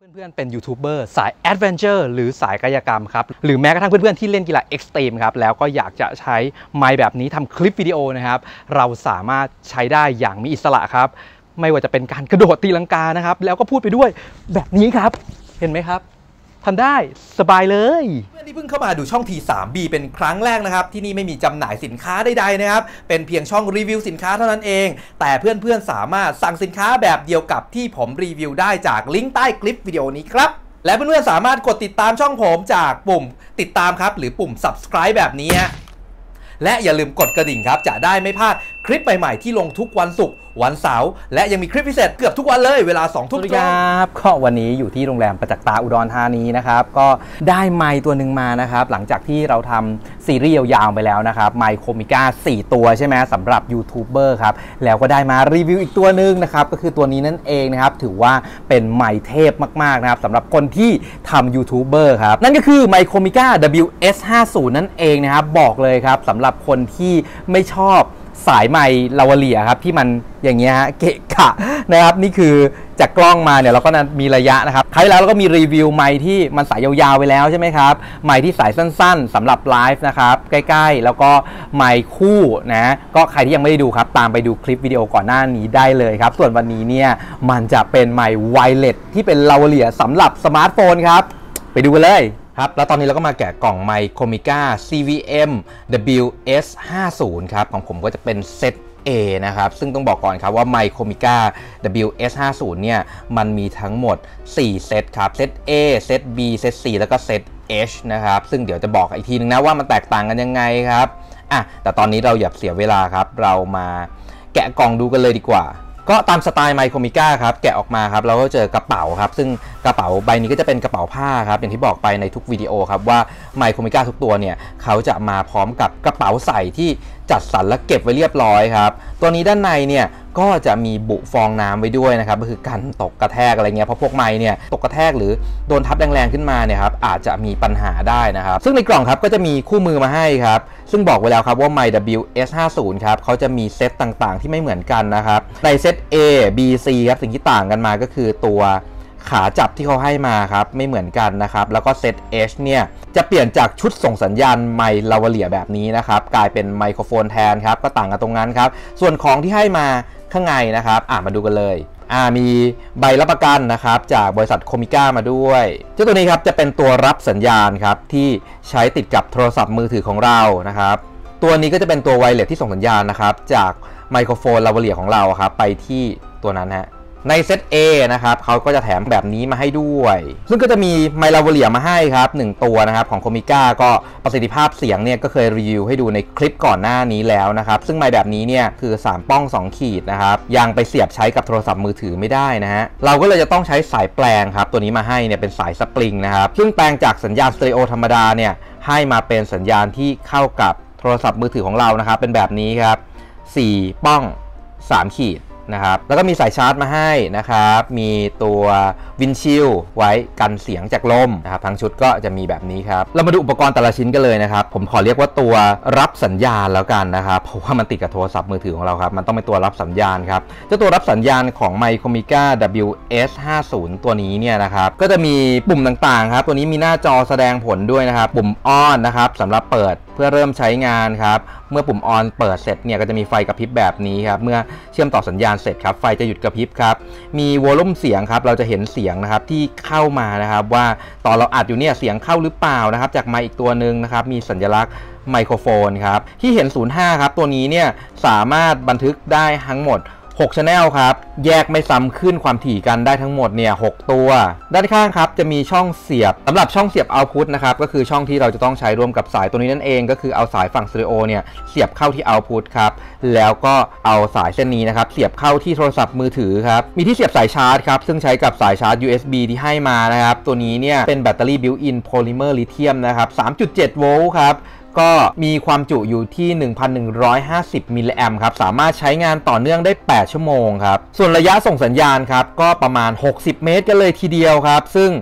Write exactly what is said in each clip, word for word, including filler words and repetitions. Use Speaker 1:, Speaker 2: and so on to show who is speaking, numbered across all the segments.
Speaker 1: เพื่อนๆเป็นยูทูบเบอร์สายแอดเวนเจอร์หรือสายกายกรรมครับหรือแม้กระทั่งเพื่อนๆที่เล่นกีฬาเอ็กซ์ตรีมครับแล้วก็อยากจะใช้ไมค์แบบนี้ทำคลิปวิดีโอนะครับเราสามารถใช้ได้อย่างมีอิสระครับไม่ว่าจะเป็นการกระโดดตีลังกานะครับแล้วก็พูดไปด้วยแบบนี้ครับเห็นไหมครับทำได้สบายเลยเพื่อนที่เพิ่งเข้ามาดูช่อง ที ทรี บี เป็นครั้งแรกนะครับที่นี่ไม่มีจำหน่ายสินค้าใดๆนะครับเป็นเพียงช่องรีวิวสินค้าเท่านั้นเองแต่เพื่อนๆสามารถสั่งสินค้าแบบเดียวกับที่ผมรีวิวได้จากลิงก์ใต้คลิปวิดีโอนี้ครับและเพื่อนๆสามารถกดติดตามช่องผมจากปุ่มติดตามครับหรือปุ่ม ซับสไครบ์ แบบนี้และอย่าลืมกดกระดิ่งครับจะได้ไม่พลาดคลิปใหม่ๆที่ลงทุกวันศุกร์วันเสาร์และยังมีคลิปพิเศษเกือบทุกวันเลยเวลาสองทุ่มตรงครับก็วันนี้อยู่ที่โรงแรมประจักษ์ตาอุดรธานีนะครับก็ได้ไมค์ตัวหนึ่งมานะครับหลังจากที่เราทำซีรีส์ยาวๆไปแล้วนะครับไมค์โคมิก้าสี่ตัวใช่ไหมสำหรับยูทูบเบอร์ครับแล้วก็ได้มารีวิวอีกตัวหนึ่งนะครับก็คือตัวนี้นั่นเองนะครับถือว่าเป็นไมค์เทพมากๆนะครับสำหรับคนที่ทำยูทูบเบอร์ครับนั่นก็คือไมค์โคมิก้า ดับเบิลยู เอส ห้าสิบ นั่นเองนะครับบอกเลยครับสำหรับคนที่ไม่ชอบสายไมค์ลาวาเลียครับที่มันอย่างเงี้ยฮะเกะกะนะครับนี่คือจากกล้องมาเนี่ยเราก็มีระยะนะครับครั้งแล้วเราก็มีรีวิวไมค์ที่มันสายยาวๆไปแล้วใช่ไหมครับไมค์ที่สายสั้นๆสำหรับไลฟ์นะครับใกล้ๆแล้วก็ไมค์คู่นะก็ใครที่ยังไม่ได้ดูครับตามไปดูคลิปวิดีโอก่อนหน้านี้ได้เลยครับส่วนวันนี้เนี่ยมันจะเป็นไมค์ไวเลสที่เป็นลาวาเลียสำหรับสมาร์ทโฟนครับไปดูกันเลยครับแล้วตอนนี้เราก็มาแกะกล่องไมค์โคมิก้า ซี วี เอ็ม ดับเบิลยู เอส ห้าสิบ ครับของผมก็จะเป็นเซต A นะครับซึ่งต้องบอกก่อนครับว่าไมค์โคมิก้า ดับเบิลยู เอส ห้าสิบ เนี่ยมันมีทั้งหมดสี่เซตครับเซต A เซต B เซต C แล้วก็เซต H นะครับซึ่งเดี๋ยวจะบอกอีกทีนึงนะว่ามันแตกต่างกันยังไงครับอ่ะแต่ตอนนี้เราอย่าเสียเวลาครับเรามาแกะกล่องดูกันเลยดีกว่าก็ตามสไตล์ไมค์โคมิก้าครับแกะออกมาครับเราก็เจอกระเป๋าครับซึ่งกระเป๋าใบนี้ก็จะเป็นกระเป๋าผ้าครับอย่างที่บอกไปในทุกวิดีโอครับว่าไมค์โคมิก้าทุกตัวเนี่ยเขาจะมาพร้อมกับกระเป๋าใส่ที่จัดสรรและเก็บไว้เรียบร้อยครับตัวนี้ด้านในเนี่ยก็จะมีบุฟองน้ำไว้ด้วยนะครับก็คือกันตกกระแทกอะไรเงี้ยเพราะพวกไมค์เนี่ยตกกระแทกหรือโดนทับแรงๆขึ้นมาเนี่ยครับอาจจะมีปัญหาได้นะครับซึ่งในกล่องครับก็จะมีคู่มือมาให้ครับซึ่งบอกไว้แล้วครับว่าไมค์ ดับเบิลยู เอส ห้าสิบ ครับเขาจะมีเซตต่างๆที่ไม่เหมือนกันนะครับในเซต A B C ครับสิ่งที่ต่างกันมาก็คือตัวขาจับที่เขาให้มาครับไม่เหมือนกันนะครับแล้วก็เซต H เนี่ยจะเปลี่ยนจากชุดส่งสัญญาณไมค์ลาวาเลียแบบนี้นะครับกลายเป็นไมโครโฟนแทนครับก็ต่างกันตรงนั้นครับส่วนของที่ให้มาข้างในนะครับอ่ะมาดูกันเลยอ่ามีใบรับประกันนะครับจากบริษัทโคมิก้ามาด้วยเจ้าตัวนี้ครับจะเป็นตัวรับสัญญาณครับที่ใช้ติดกับโทรศัพท์มือถือของเรานะครับตัวนี้ก็จะเป็นตัวไวเลสที่ส่งสัญญาณนะครับจากไมโครโฟนลาวาเลียของเราครับไปที่ตัวนั้นฮะในเซต A นะครับเขาก็จะแถมแบบนี้มาให้ด้วยซึ่งก็จะมีไมค์ลาวาเลียมาให้ครับหนึ่งตัวนะครับของโคมิก้าก็ประสิทธิภาพเสียงเนี่ยก็เคยรีวิวให้ดูในคลิปก่อนหน้านี้แล้วนะครับซึ่งไมค์แบบนี้เนี่ยคือสามป้องสองขีดนะครับยังไปเสียบใช้กับโทรศัพท์มือถือไม่ได้นะฮะเราก็เลยจะต้องใช้สายแปลงครับตัวนี้มาให้เนี่ยเป็นสายสปริงนะครับซึ่งแปลงจากสัญญาณสเตอริโอธรรมดาเนี่ยให้มาเป็นสัญญาณที่เข้ากับโทรศัพท์มือถือของเรานะครับเป็นแบบนี้ครับสี่ป้องสามขีดนะครับแล้วก็มีสายชาร์จมาให้นะครับมีตัววินชิลไว้กันเสียงจากลมนะครับทั้งชุดก็จะมีแบบนี้ครับเรามาดูอุปกรณ์แต่ละชิ้นกันเลยนะครับผมขอเรียกว่าตัวรับสัญญาณแล้วกันนะครับเพราะว่ามันติดกับโทรศัพท์มือถือของเราครับมันต้องเป็นตัวรับสัญญาณครับเจ้าตัวรับสัญญาณของไมค์โคมิก้า ดับเบิลยู เอส ห้าสิบ ตัวนี้เนี่ยนะครับก็จะมีปุ่มต่างๆครับตัวนี้มีหน้าจอแสดงผลด้วยนะครับปุ่มออนนะครับสำหรับเปิดเพื่อเริ่มใช้งานครับเมื่อปุ่มออนเปิดเสร็จเนี่ยก็จะมีไฟกระพริบแบบนี้ครับเมื่อเชื่อมต่อสัญญาณเสร็จครับไฟจะหยุดกระพริบครับมีวอลลุ่มเสียงครับเราจะเห็นเสียงนะครับที่เข้ามานะครับว่าตอนเราอัดอยู่เนี่ยเสียงเข้าหรือเปล่านะครับจากไมค์อีกตัวหนึ่งนะครับมีสัญลักษณ์ไมโครโฟนครับที่เห็นศูนย์ห้าครับตัวนี้เนี่ยสามารถบันทึกได้ทั้งหมดหก channel ครับแยกไม่ซ้ำขึ้นความถี่กันได้ทั้งหมดเนี่ยหกตัวด้านข้างครับจะมีช่องเสียบสำหรับช่องเสียบ output นะครับก็คือช่องที่เราจะต้องใช้ร่วมกับสายตัวนี้นั่นเองก็คือเอาสายฝั่งสเตอริโอเนี่ยเสียบเข้าที่ output ครับแล้วก็เอาสายเส้นนี้นะครับเสียบเข้าที่โทรศัพท์มือถือครับมีที่เสียบสายชาร์จครับซึ่งใช้กับสายชาร์จ ยู เอส บี ที่ให้มานะครับตัวนี้เนี่ยเป็นแบตเตอรี่ built-in polymer lithium นะครับ สามจุดเจ็ด โวลต์ครับก็มีความจุอยู่ที่ หนึ่งพันหนึ่งร้อยห้าสิบ มิลลิแอมป์ครับสามารถใช้งานต่อเนื่องได้แปดชั่วโมงครับส่วนระยะส่งสัญญาณครับก็ประมาณหกสิบเมตรกันเลยทีเดียวครับซึ่ง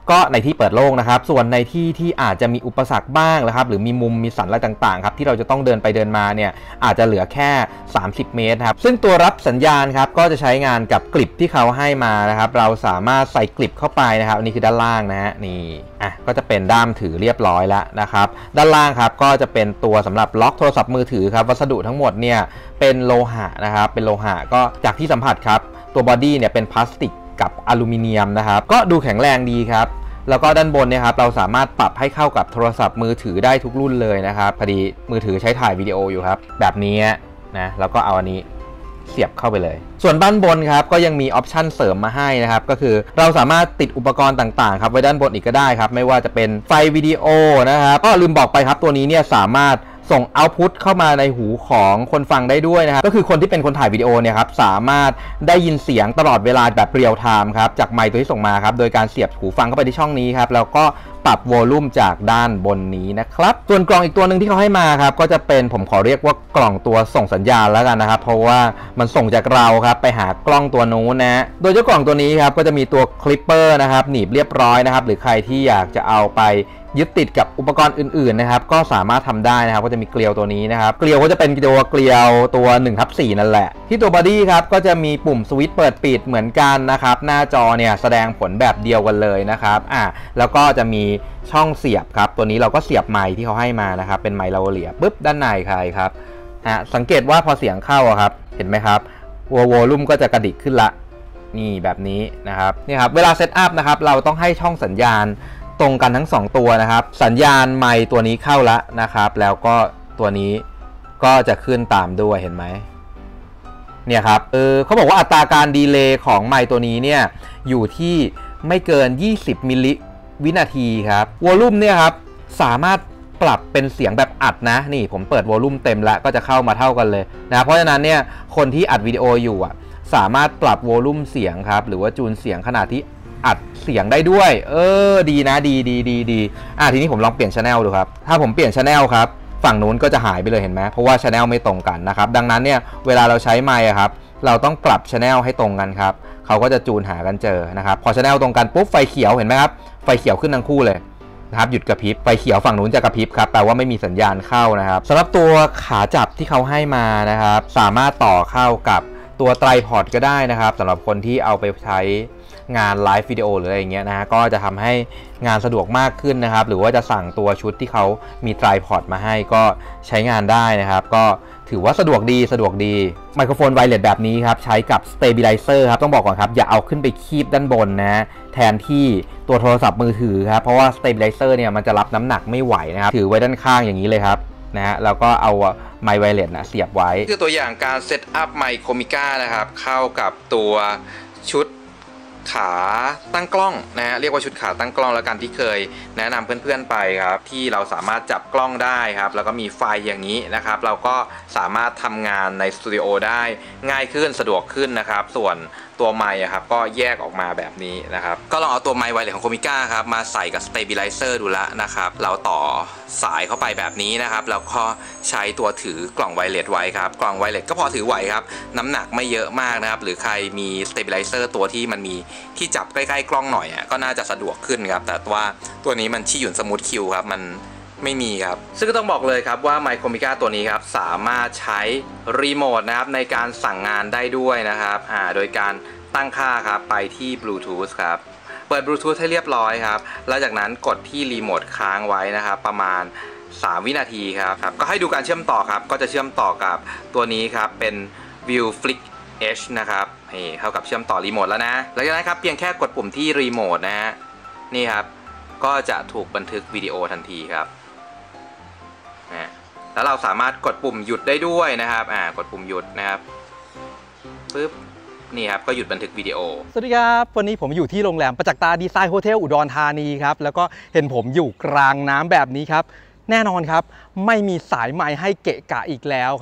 Speaker 2: ก็ในที่เปิดโล่งนะครับส่วนในที่ที่อาจจะมีอุปสรรคบ้างนะครับหรือมีมุมมีสันอะไรต่างๆครับที่เราจะต้องเดินไปเดินมาเนี่ยอาจจะเหลือแค่สามสิบเมตรครับซึ่งตัวรับสัญญาณครับก็จะใช้งานกับกลิปที่เขาให้มานะครับเราสามารถใส่กลิปเข้าไปนะครับอันนี้คือด้านล่างนะฮะนี่อ่ะก็จะเป็นด้ามถือเรียบร้อยแล้วนะครับด้านล่างครับก็จะเป็นตัวสำหรับล็อกโทรศัพท์มือถือครับวัสดุทั้งหมดเนี่ยเป็นโลหะนะครับเป็นโลหะก็จากที่สัมผัสครับตัวบอดี้เนี่ยเป็นพลาสติกกับอลูมิเนียมนะครับก็ดูแข็งแรงดีครับแล้วก็ด้านบนเนี่ยครับเราสามารถปรับให้เข้ากับโทรศัพท์มือถือได้ทุกรุ่นเลยนะครับพอดีมือถือใช้ถ่ายวิดีโออยู่ครับแบบนี้นะแล้วก็เอาอันนี้เสียบเข้าไปเลยส่วนด้านบนครับก็ยังมีออปชันเสริมมาให้นะครับก็คือเราสามารถติดอุปกรณ์ต่างๆครับไว้ด้านบนอีกก็ได้ครับไม่ว่าจะเป็นไฟวิดีโอนะครับก็ลืมบอกไปครับตัวนี้เนี่ยสามารถส่งเอาต์พุตเข้ามาในหูของคนฟังได้ด้วยนะครับก็คือคนที่เป็นคนถ่ายวิดีโอเนี่ยครับสามารถได้ยินเสียงตลอดเวลาแบบเรียลไทม์ครับจากไมค์ตัวที่ส่งมาครับโดยการเสียบหูฟังเข้าไปที่ช่องนี้ครับแล้วก็ปรับโวลูมจากด้านบนนี้นะครับส่วนกล่องอีกตัวหนึ่งที่เขาให้มาครับก็จะเป็นผมขอเรียกว่ากล่องตัวส่งสัญญาณแล้วกันนะครับเพราะว่ามันส่งจากเราครับไปหากล้องตัวนู้นนะโดยเจ้ากล่องตัวนี้ครับก็จะมีตัวคลิปเปอร์นะครับหนีบเรียบร้อยนะครับหรือใครที่อยากจะเอาไปยึดติดกับอุปกรณ์อื่นๆนะครับก็สามารถทำได้นะครับก็จะมีเกลียวตัวนี้นะครับเกลียวก็จะเป็นตัวเกลียวตัว หนึ่งทับสี่ นั่นแหละที่ตัวบอดี้ครับก็จะมีปุ่มสวิตช์เปิดปิดเหมือนกันนะครับหน้าจอเนี่ยแสดงผลแบบเดียวกันเลยนะครับอ่ะแล้วก็จะมีช่องเสียบครับตัวนี้เราก็เสียบไมค์ที่เขาให้มานะครับเป็นไมค์ลาโวเลียปุ๊บด้านในใครครับอ่ะสังเกตว่าพอเสียงเข้าครับเห็นไหมครับวอลลุ่มก็จะกระดิกขึ้นละนี่แบบนี้นะครับนี่ครับเวลาเซตอัพนะครับเราต้องให้ช่องสัญญาณตรงกันทั้งสองตัวนะครับสัญญาณไมค์ตัวนี้เข้าแล้วนะครับแล้วก็ตัวนี้ก็จะขึ้นตามด้วยเห็นไหมเนี่ยครับเออเขาบอกว่าอัตราการดีเลย์ของไมค์ตัวนี้เนี่ยอยู่ที่ไม่เกินยี่สิบมิลลิวินาทีครับวอลลุ่มเนี่ยครับสามารถปรับเป็นเสียงแบบอัดนะนี่ผมเปิดวอลลุ่มเต็มแล้วก็จะเข้ามาเท่ากันเลยนะเพราะฉะนั้นเนี่ยคนที่อัดวิดีโออยู่อ่ะสามารถปรับวอลลุ่มเสียงครับหรือว่าจูนเสียงขนาดที่อัดเสียงได้ด้วยเออดีนะดีดีดีดีอ่ะทีนี้ผมลองเปลี่ยน channel ดูครับถ้าผมเปลี่ยน channel ครับฝั่งนู้นก็จะหายไปเลยเห็นไหมเพราะว่า channel ไม่ตรงกันนะครับดังนั้นเนี่ยเวลาเราใช้ไมค์ครับเราต้องปรับ channel ให้ตรงกันครับเขาก็จะจูนหากันเจอนะครับพอ channel ตรงกันปุ๊บไฟเขียวเห็นไหมครับไฟเขียวขึ้นทั้งคู่เลยนะครับหยุดกระพริบไฟเขียวฝั่งนู้นจะกระพริบครับแปลว่าไม่มีสัญญาณเข้านะครับสำหรับตัวขาจับที่เขาให้มานะครับสามารถต่อเข้ากับตัวไตรพอดก็ได้นะครับสำหรับคนที่เอาไปใช้งานไลฟ์วิดีโอหรืออะไรอย่างเงี้ยนะฮะก็จะทำให้งานสะดวกมากขึ้นนะครับหรือว่าจะสั่งตัวชุดที่เขามีไตรพอดมาให้ก็ใช้งานได้นะครับก็ถือว่าสะดวกดีสะดวกดีไมโครโฟนไวเลสแบบนี้ครับใช้กับสเตเบลไลเซอร์ครับต้องบอกก่อนครับอย่าเอาขึ้นไปคีบด้านบนนะแทนที่ตัวโทรศัพท์มือถือครับเพราะว่าสเตเบลไลเซอร์เนี่ยมันจะรับน้ำหนักไม่ไหวนะครับถือไว้ด้านข้างอย่างนี้เลยครับนะฮะแล้วก็เอาไมค์ไวเลสนะเสียบไว้คือตัวอย่างการเซตอัพไมค์โคมิก้านะครับเข้ากับตัวชุดขาตั้งกล้องนะฮะเรียกว่าชุดขาตั้งกล้องแล้วกันที่เคยแนะนำเพื่อนๆไปครับที่เราสามารถจับกล้องได้ครับแล้วก็มีไฟอย่างนี้นะครับเราก็สามารถทำงานในสตูดิโอได้ง่ายขึ้นสะดวกขึ้นนะครับส่วนตัวไมค์ครับก็แยกออกมาแบบนี้นะครับก็ลองเอาตัวไมค์ไวเลสของโคมิก้าครับมาใส่กับสเตเบลไลเซอร์ดูละนะครับเราต่อสายเข้าไปแบบนี้นะครับแล้วก็ใช้ตัวถือกล่องไวเลสไว้ครับกล่องไวเลสก็พอถือไหวครับน้ำหนักไม่เยอะมากนะครับหรือใครมีสเตเบลไลเซอร์ตัวที่มันมีที่จับใกล้ๆกล้องหน่อยอ่ะก็น่าจะสะดวกขึ้นครับแต่ว่าตัวนี้มันที่หยุ่นสมูทคิวครับมันไม่มีครับซึ่งก็ต้องบอกเลยครับว่าไมค์โคมิก้าตัวนี้ครับสามารถใช้รีโมทนะครับในการสั่งงานได้ด้วยนะครับอ่าโดยการตั้งค่าครับไปที่บลูทูธครับเปิดบลูทูธให้เรียบร้อยครับแล้วจากนั้นกดที่รีโมทค้างไว้นะครับประมาณสามวินาทีครับครับก็ให้ดูการเชื่อมต่อครับก็จะเชื่อมต่อกับตัวนี้ครับเป็น View Flick Edge นะครับนี่เท่ากับเชื่อมต่อรีโมทแล้วนะหลังจากนั้นครับเพียงแค่กดปุ่มที่รีโมทนะฮะนี่ครับก็จะถูกบันทึกวิดีโอทันทีครับนะแล้วเราสามารถกดปุ่มหยุดได้ด้วยนะครับอ่ากดปุ่มหยุดนะครับปึ๊บนี่ครับก็หยุดบันทึกวิดีโอสวัสดีครับวันนี้ผมอยู่ที่โรงแรมประจักษ์ตาดีไซน์โฮเทลอุดรธานีครับแล้วก็เห็นผมอยู่กลางน้ำแบบนี้ครับแน่นอนครับไม่มีสายไมค์ให้เกะกะอีกแล้วครับ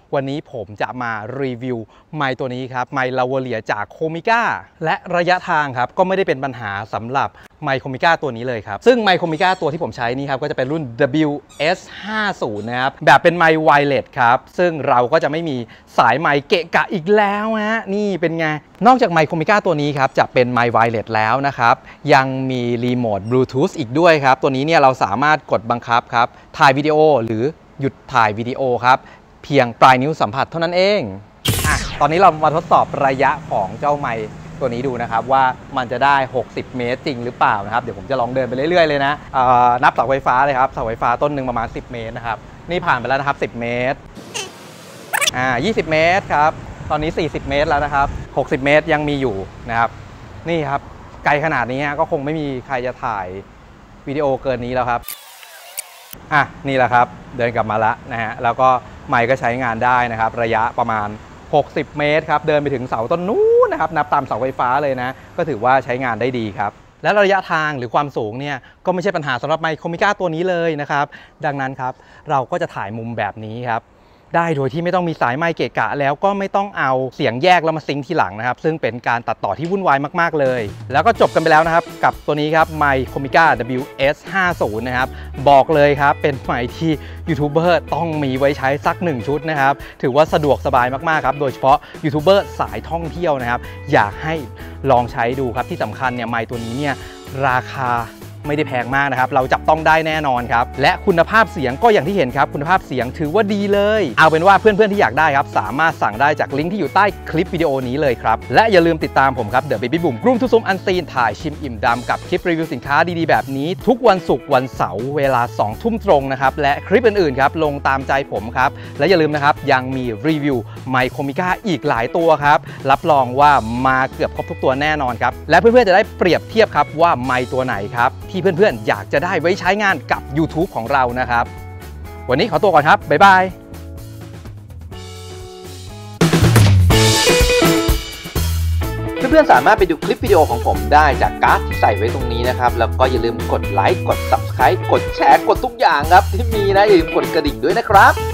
Speaker 1: วันนี้ผมจะมารีวิวไมค์ตัวนี้ครับไมค์ลาวเลียจากโคมิก้าและระยะทางครับก็ไม่ได้เป็นปัญหาสำหรับไมค์โคมิก้าตัวนี้เลยครับซึ่งไมค์โคมิก้าตัวที่ผมใช้นี่ครับก็จะเป็นรุ่น ดับเบิลยู เอส ห้าสิบ นะครับแบบเป็นไมค์ไวเลสครับซึ่งเราก็จะไม่มีสายไมค์เกะกะอีกแล้วฮะนี่เป็นไงนอกจากไมค์โคมิก้าตัวนี้ครับจะเป็นไมค์ไวเลสแล้วนะครับยังมีรีโมทบลูทูธอีกด้วยครับตัวนี้เนี่ยเราสามารถกดบังคับครับถ่ายวิดีโอหรือหยุดถ่ายวิดีโอครับเพียงปลายนิ้วสัมผัสเท่านั้นเองอ่ะตอนนี้เรามาทดสอบระยะของเจ้าไมค์ตัวนี้ดูนะครับว่ามันจะได้หกสิบเมตรจริงหรือเปล่านะครับเดี๋ยวผมจะลองเดินไปเรื่อยๆเลยนะนับเสาไฟฟ้าเลยครับเสาไฟฟ้าต้นหนึ่งประมาณสิบเมตรนะครับนี่ผ่านไปแล้วนะครับสิบเมตรอ่ายี่สิบเมตรครับตอนนี้สี่สิบเมตรแล้วนะครับหกสิบเมตรยังมีอยู่นะครับนี่ครับไกลขนาดนี้ก็คงไม่มีใครจะถ่ายวิดีโอเกินนี้แล้วครับอ่ะนี่แหละครับเดินกลับมาแล้วนะฮะแล้วก็ไมค์ก็ใช้งานได้นะครับระยะประมาณหกสิบเมตรครับเดินไปถึงเสาต้นนู้นนะครับนับตามเสาไฟฟ้าเลยนะก็ถือว่าใช้งานได้ดีครับและระยะทางหรือความสูงเนี่ยก็ไม่ใช่ปัญหาสำหรับไมค์โคมิก้าตัวนี้เลยนะครับดังนั้นครับเราก็จะถ่ายมุมแบบนี้ครับได้โดยที่ไม่ต้องมีสายไมค์เกะกะแล้วก็ไม่ต้องเอาเสียงแยกแล้วมาซิงค์ทีหลังนะครับซึ่งเป็นการตัดต่อที่วุ่นวายมากๆเลยแล้วก็จบกันไปแล้วนะครับกับตัวนี้ครับไมค์โคมิก้า ดับเบิลยู เอส ห้าสิบ นะครับบอกเลยครับเป็นไมค์ที่ยูทูบเบอร์ต้องมีไว้ใช้สักหนึ่งชุดนะครับถือว่าสะดวกสบายมากๆครับโดยเฉพาะยูทูบเบอร์สายท่องเที่ยวนะครับอยากให้ลองใช้ดูครับที่สำคัญเนี่ยไมค์ตัวนี้เนี่ยราคาไม่ได้แพงมากนะครับเราจับต้องได้แน่นอนครับและคุณภาพเสียงก็อย่างที่เห็นครับคุณภาพเสียงถือว่าดีเลยเอาเป็นว่าเพื่อนๆที่อยากได้ครับสามารถสั่งได้จากลิงก์ที่อยู่ใต้คลิปวิดีโอนี้เลยครับและอย่าลืมติดตามผมครับเดอะเบบี้บุ๋มกรุ๊มทุกซุมอันซีนถ่ายชิมอิ่มดำกับคลิปรีวิวสินค้าดีๆแบบนี้ทุกวันศุกร์วันเสาร์เวลาสองทุ่มตรงนะครับและคลิปอื่นๆครับลงตามใจผมครับและอย่าลืมนะครับยังมีรีวิวไมค์โคมิก้าอีกหลายตัวครับรับรองว่ามาเกือบครบทุกตัวแน่นอนครับและเพื่อนๆจะได้เปรียบเทียบครับว่าไมค์ตัวไหนครับที่เพื่อนๆอยากจะได้ไว้ใช้งานกับ YouTube ของเรานะครับวันนี้ขอตัวก่อนครับ บ๊ายบายเพื่อนๆสามารถไปดูคลิปวิดีโอของผมได้จากการ์ดที่ใส่ไว้ตรงนี้นะครับแล้วก็อย่าลืมกดไลค์กด ซับสไครบ์ กดแชร์กดทุกอย่างครับที่มีนะอย่าลืมกดกระดิ่งด้วยนะครับ